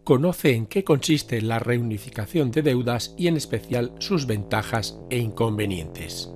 Conoce en qué consiste la reunificación de deudas y en especial sus ventajas e inconvenientes.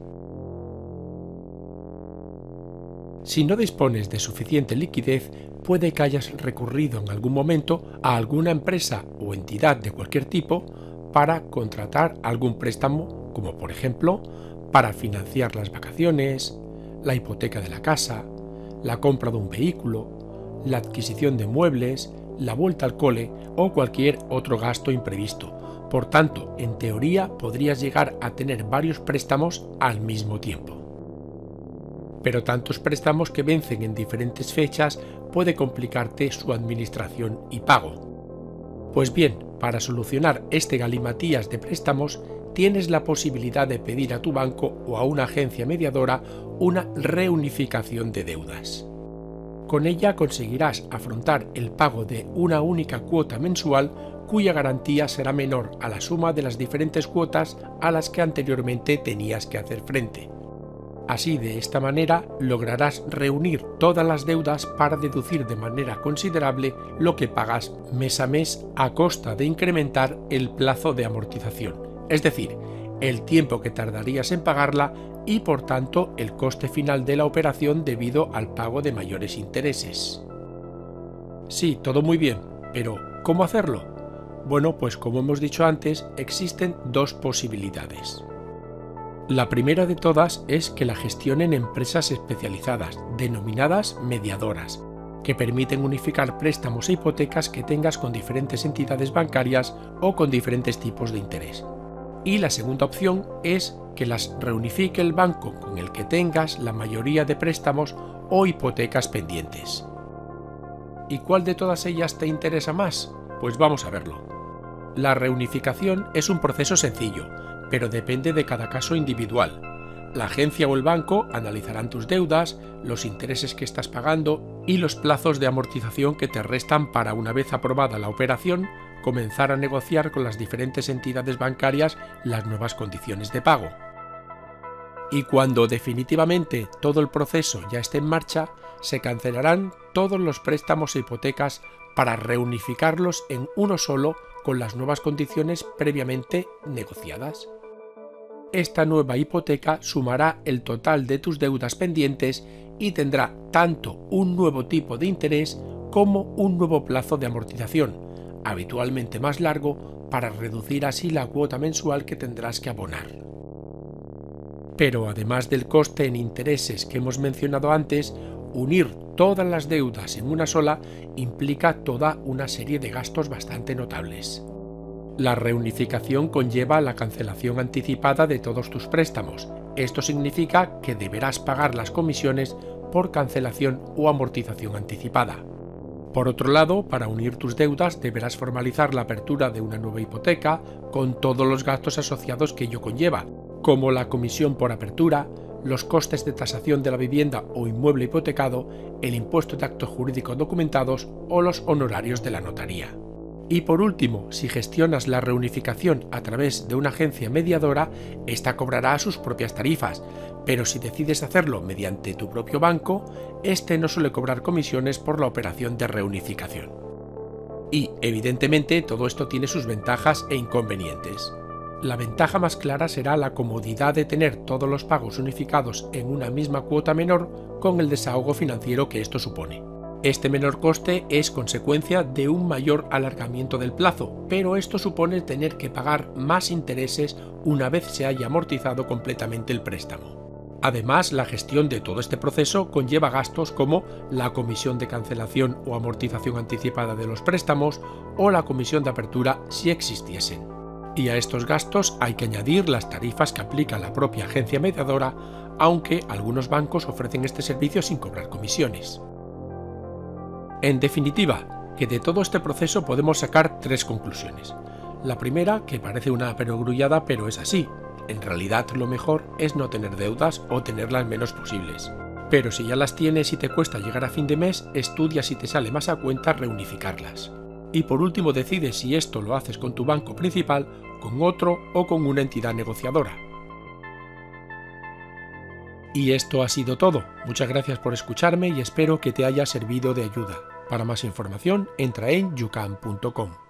Si no dispones de suficiente liquidez, puede que hayas recurrido en algún momento a alguna empresa o entidad de cualquier tipo para contratar algún préstamo, como por ejemplo para financiar las vacaciones, la hipoteca de la casa, la compra de un vehículo, la adquisición de muebles, la vuelta al cole o cualquier otro gasto imprevisto. Por tanto, en teoría podrías llegar a tener varios préstamos al mismo tiempo. Pero tantos préstamos que vencen en diferentes fechas puede complicarte su administración y pago. Pues bien, para solucionar este galimatías de préstamos, tienes la posibilidad de pedir a tu banco o a una agencia mediadora una reunificación de deudas. Con ella conseguirás afrontar el pago de una única cuota mensual cuya garantía será menor a la suma de las diferentes cuotas a las que anteriormente tenías que hacer frente. Así, de esta manera, lograrás reunir todas las deudas para deducir de manera considerable lo que pagas mes a mes a costa de incrementar el plazo de amortización, es decir, el tiempo que tardarías en pagarla y por tanto el coste final de la operación debido al pago de mayores intereses. Sí, todo muy bien, pero ¿cómo hacerlo? Bueno, pues como hemos dicho antes, existen dos posibilidades. La primera de todas es que la gestionen empresas especializadas, denominadas mediadoras, que permiten unificar préstamos e hipotecas que tengas con diferentes entidades bancarias o con diferentes tipos de interés. Y la segunda opción es que las reunifique el banco con el que tengas la mayoría de préstamos o hipotecas pendientes. ¿Y cuál de todas ellas te interesa más? Pues vamos a verlo. La reunificación es un proceso sencillo, pero depende de cada caso individual. La agencia o el banco analizarán tus deudas, los intereses que estás pagando y los plazos de amortización que te restan para, una vez aprobada la operación, comenzar a negociar con las diferentes entidades bancarias las nuevas condiciones de pago. Y cuando definitivamente todo el proceso ya esté en marcha, se cancelarán todos los préstamos e hipotecas para reunificarlos en uno solo con las nuevas condiciones previamente negociadas. Esta nueva hipoteca sumará el total de tus deudas pendientes y tendrá tanto un nuevo tipo de interés como un nuevo plazo de amortización, habitualmente más largo, para reducir así la cuota mensual que tendrás que abonar. Pero además del coste en intereses que hemos mencionado antes, unir todas las deudas en una sola implica toda una serie de gastos bastante notables. La reunificación conlleva la cancelación anticipada de todos tus préstamos. Esto significa que deberás pagar las comisiones por cancelación o amortización anticipada. Por otro lado, para unir tus deudas deberás formalizar la apertura de una nueva hipoteca con todos los gastos asociados que ello conlleva, como la comisión por apertura, los costes de tasación de la vivienda o inmueble hipotecado, el impuesto de actos jurídicos documentados o los honorarios de la notaría. Y por último, si gestionas la reunificación a través de una agencia mediadora, esta cobrará sus propias tarifas, pero si decides hacerlo mediante tu propio banco, este no suele cobrar comisiones por la operación de reunificación. Y, evidentemente, todo esto tiene sus ventajas e inconvenientes. La ventaja más clara será la comodidad de tener todos los pagos unificados en una misma cuota menor con el desahogo financiero que esto supone. Este menor coste es consecuencia de un mayor alargamiento del plazo, pero esto supone tener que pagar más intereses una vez se haya amortizado completamente el préstamo. Además, la gestión de todo este proceso conlleva gastos como la comisión de cancelación o amortización anticipada de los préstamos o la comisión de apertura si existiesen. Y a estos gastos hay que añadir las tarifas que aplica la propia agencia mediadora, aunque algunos bancos ofrecen este servicio sin cobrar comisiones. En definitiva, que de todo este proceso podemos sacar tres conclusiones. La primera, que parece una perogrullada, pero es así. En realidad lo mejor es no tener deudas o tenerlas menos posibles. Pero si ya las tienes y te cuesta llegar a fin de mes, estudia si te sale más a cuenta reunificarlas. Y por último, decide si esto lo haces con tu banco principal, con otro o con una entidad negociadora. Y esto ha sido todo. Muchas gracias por escucharme y espero que te haya servido de ayuda. Para más información, entra en youcan.com.